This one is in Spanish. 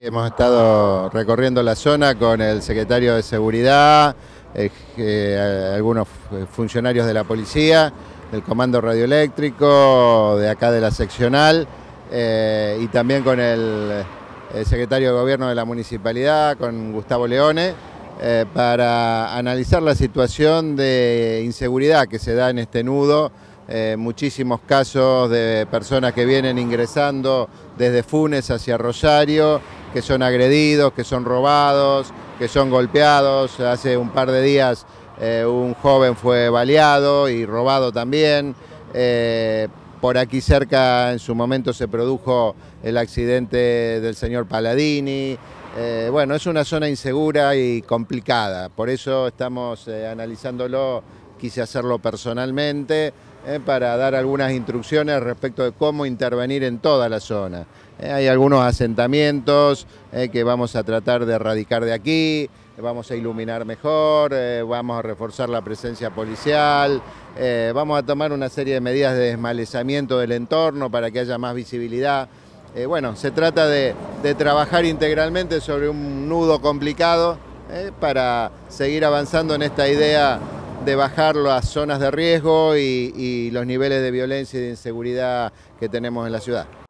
Hemos estado recorriendo la zona con el secretario de Seguridad, algunos funcionarios de la policía, del Comando Radioeléctrico, de acá de la seccional, y también con el secretario de Gobierno de la Municipalidad, con Gustavo Leone, para analizar la situación de inseguridad que se da en este nudo. Muchísimos casos de personas que vienen ingresando desde Funes hacia Rosario, que son agredidos, que son robados, que son golpeados. Hace un par de días un joven fue baleado y robado también. Por aquí cerca en su momento se produjo el accidente del señor Palladini. Bueno, es una zona insegura y complicada, por eso estamos analizándolo. Quise hacerlo personalmente para dar algunas instrucciones respecto de cómo intervenir en toda la zona. Hay algunos asentamientos que vamos a tratar de erradicar de aquí, vamos a iluminar mejor, vamos a reforzar la presencia policial, vamos a tomar una serie de medidas de desmalezamiento del entorno para que haya más visibilidad. Bueno, se trata de trabajar integralmente sobre un nudo complicado para seguir avanzando en esta idea de bajar las zonas de riesgo y los niveles de violencia y de inseguridad que tenemos en la ciudad.